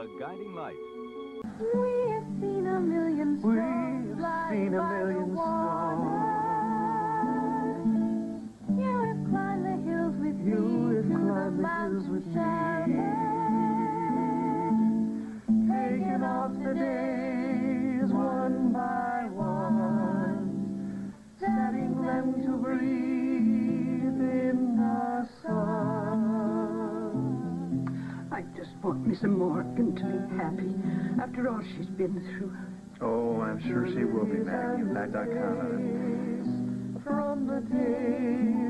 the guiding light. We've seen a million stars. We've seen a million stars. You have climbed the hills with me. You have to climbed the the hills with me. Taken off the days one by one, setting them to breathe in the sun. I just want Miss Morgan to be happy after all she's been through. Oh, I'm sure she will be, Maggie. In fact, I count on it. From the day